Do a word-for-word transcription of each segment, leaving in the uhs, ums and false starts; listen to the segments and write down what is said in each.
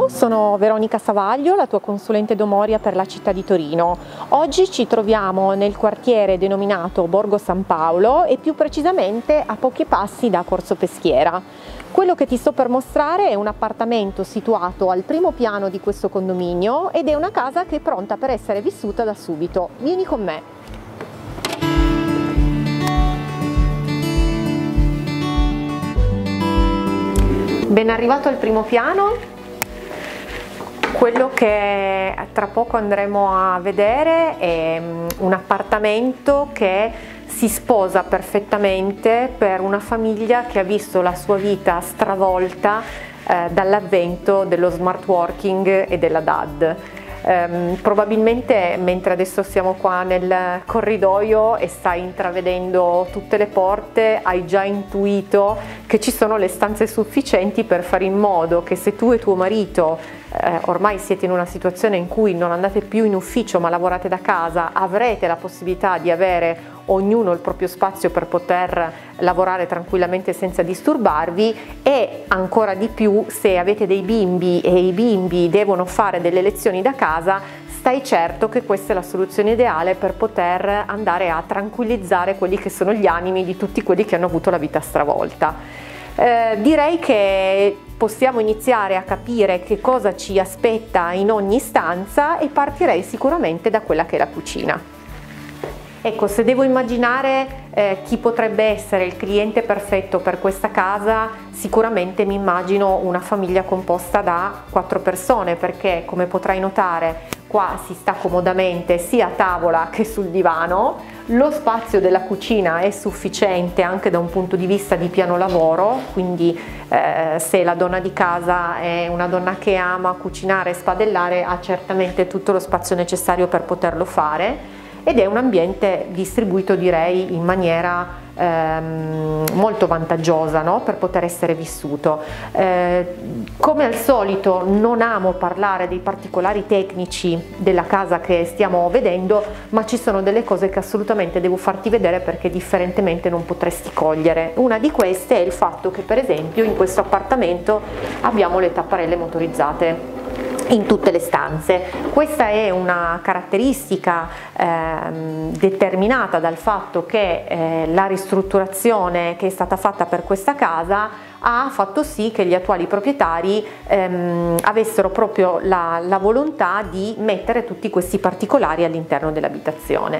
Ciao, sono Veronica Savaglio, la tua consulente Domoria per la città di Torino. Oggi ci troviamo nel quartiere denominato Borgo San Paolo e più precisamente a pochi passi da Corso Peschiera. Quello che ti sto per mostrare è un appartamento situato al primo piano di questo condominio ed è una casa che è pronta per essere vissuta da subito. Vieni con me. Ben arrivato al primo piano. Quello che tra poco andremo a vedere è un appartamento che si sposa perfettamente per una famiglia che ha visto la sua vita stravolta eh, dall'avvento dello smart working e della D A D. Um, probabilmente mentre adesso siamo qua nel corridoio e stai intravedendo tutte le porte, hai già intuito che ci sono le stanze sufficienti per fare in modo che se tu e tuo marito eh, ormai siete in una situazione in cui non andate più in ufficio ma lavorate da casa, avrete la possibilità di avere ognuno il proprio spazio per poter lavorare tranquillamente senza disturbarvi, e ancora di più se avete dei bimbi e i bimbi devono fare delle lezioni da casa, stai certo che questa è la soluzione ideale per poter andare a tranquillizzare quelli che sono gli animi di tutti quelli che hanno avuto la vita stravolta. Eh, direi che possiamo iniziare a capire che cosa ci aspetta in ogni stanza e partirei sicuramente da quella che è la cucina. Ecco, se devo immaginare eh, chi potrebbe essere il cliente perfetto per questa casa, sicuramente mi immagino una famiglia composta da quattro persone, perché come potrai notare qua si sta comodamente sia a tavola che sul divano, lo spazio della cucina è sufficiente anche da un punto di vista di piano lavoro, quindi eh, se la donna di casa è una donna che ama cucinare e spadellare ha certamente tutto lo spazio necessario per poterlo fare. Ed è un ambiente distribuito, direi, in maniera ehm, molto vantaggiosa, no? Per poter essere vissuto. Eh, come al solito non amo parlare dei particolari tecnici della casa che stiamo vedendo, ma ci sono delle cose che assolutamente devo farti vedere perché differentemente non potresti cogliere. Una di queste è il fatto che, per esempio, in questo appartamento abbiamo le tapparelle motorizzate in tutte le stanze. Questa è una caratteristica ehm, determinata dal fatto che eh, la ristrutturazione che è stata fatta per questa casa ha fatto sì che gli attuali proprietari ehm, avessero proprio la, la volontà di mettere tutti questi particolari all'interno dell'abitazione.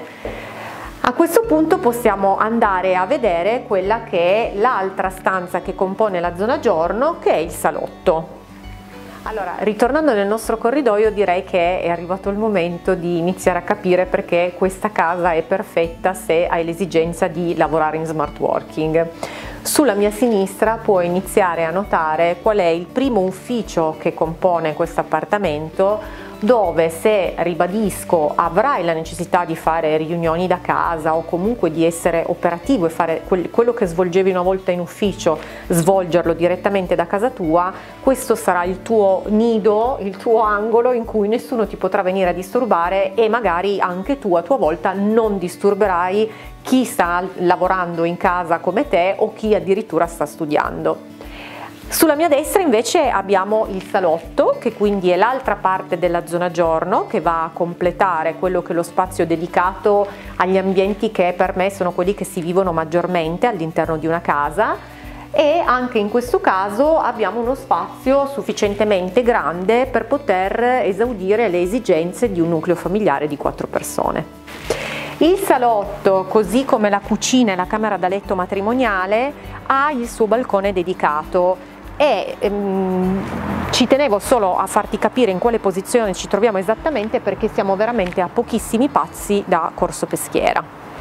A questo punto possiamo andare a vedere quella che è l'altra stanza che compone la zona giorno, che è il salotto. Allora, ritornando nel nostro corridoio, direi che è arrivato il momento di iniziare a capire perché questa casa è perfetta se hai l'esigenza di lavorare in smart working. Sulla mia sinistra puoi iniziare a notare qual è il primo ufficio che compone questo appartamento, dove, se ribadisco, avrai la necessità di fare riunioni da casa o comunque di essere operativo e fare quello che svolgevi una volta in ufficio, svolgerlo direttamente da casa tua, questo sarà il tuo nido, il tuo angolo in cui nessuno ti potrà venire a disturbare e magari anche tu a tua volta non disturberai chi sta lavorando in casa come te o chi addirittura sta studiando. Sulla mia destra invece abbiamo il salotto, che quindi è l'altra parte della zona giorno, che va a completare quello che è lo spazio dedicato agli ambienti che per me sono quelli che si vivono maggiormente all'interno di una casa, e anche in questo caso abbiamo uno spazio sufficientemente grande per poter esaudire le esigenze di un nucleo familiare di quattro persone. Il salotto, così come la cucina e la camera da letto matrimoniale, ha il suo balcone dedicato e ehm, ci tenevo solo a farti capire in quale posizione ci troviamo esattamente, perché siamo veramente a pochissimi passi da Corso Peschiera.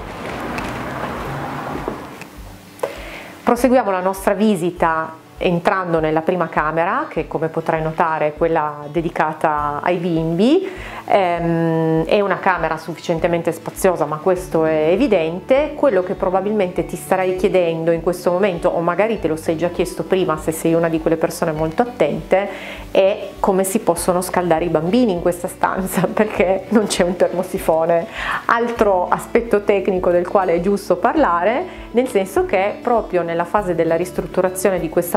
Proseguiamo la nostra visita entrando nella prima camera, che come potrai notare è quella dedicata ai bimbi. Ehm, è una camera sufficientemente spaziosa, ma questo è evidente. Quello che probabilmente ti starai chiedendo in questo momento, o magari te lo sei già chiesto prima se sei una di quelle persone molto attente, è come si possono scaldare i bambini in questa stanza, perché non c'è un termosifone. Altro aspetto tecnico del quale è giusto parlare, nel senso che proprio nella fase della ristrutturazione di questo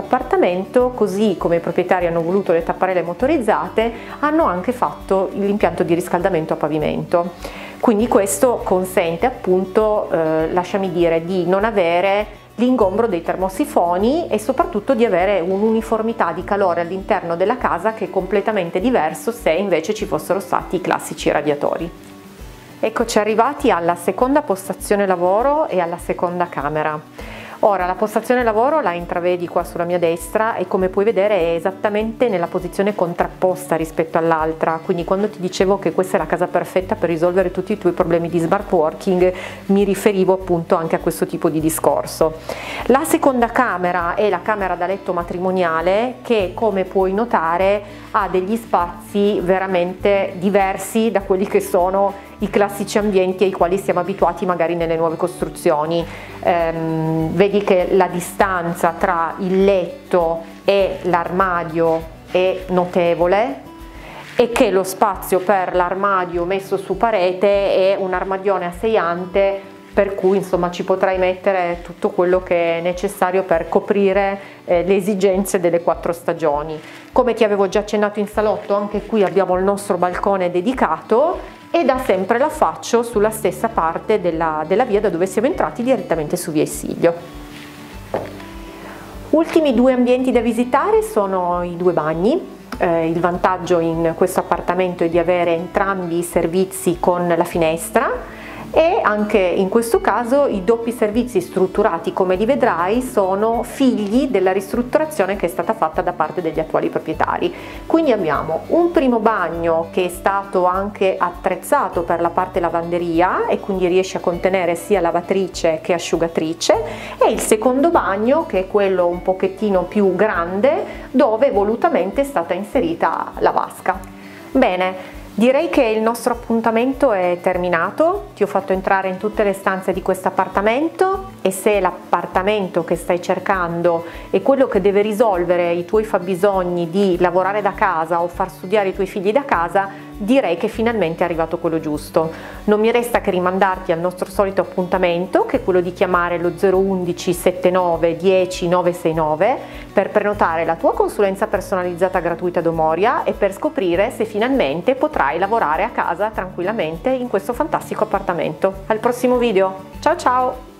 appartamento, così come i proprietari hanno voluto le tapparelle motorizzate, hanno anche fatto l'impianto di riscaldamento a pavimento. Quindi questo consente appunto, eh, lasciami dire, di non avere l'ingombro dei termosifoni e soprattutto di avere un'uniformità di calore all'interno della casa che è completamente diverso se invece ci fossero stati i classici radiatori. Eccoci arrivati alla seconda postazione lavoro e alla seconda camera. Ora, la postazione lavoro la intravedi qua sulla mia destra e come puoi vedere è esattamente nella posizione contrapposta rispetto all'altra, quindi quando ti dicevo che questa è la casa perfetta per risolvere tutti i tuoi problemi di smart working mi riferivo appunto anche a questo tipo di discorso. La seconda camera è la camera da letto matrimoniale che, come puoi notare, ha degli spazi veramente diversi da quelli che sono i classici ambienti ai quali siamo abituati magari nelle nuove costruzioni. Ehm, vedi che la distanza tra il letto e l'armadio è notevole e che lo spazio per l'armadio messo su parete è un armadione a sei ante, per cui insomma ci potrai mettere tutto quello che è necessario per coprire eh, le esigenze delle quattro stagioni. Come ti avevo già accennato in salotto, anche qui abbiamo il nostro balcone dedicato e da sempre l'affaccio sulla stessa parte della, della via da dove siamo entrati, direttamente su via Esilio. Ultimi due ambienti da visitare sono i due bagni. Eh, il vantaggio in questo appartamento è di avere entrambi i servizi con la finestra e anche in questo caso i doppi servizi strutturati, come li vedrai, sono figli della ristrutturazione che è stata fatta da parte degli attuali proprietari. Quindi abbiamo un primo bagno che è stato anche attrezzato per la parte lavanderia e quindi riesce a contenere sia lavatrice che asciugatrice, e il secondo bagno che è quello un pochettino più grande dove volutamente è stata inserita la vasca. Bene. Direi che il nostro appuntamento è terminato, ti ho fatto entrare in tutte le stanze di questo appartamento e se l'appartamento che stai cercando è quello che deve risolvere i tuoi fabbisogni di lavorare da casa o far studiare i tuoi figli da casa, direi che finalmente è arrivato quello giusto. Non mi resta che rimandarti al nostro solito appuntamento, che è quello di chiamare lo zero undici settantanove dieci novecentosessantanove per prenotare la tua consulenza personalizzata gratuita Domoria e per scoprire se finalmente potrai lavorare a casa tranquillamente in questo fantastico appartamento. Al prossimo video, ciao ciao!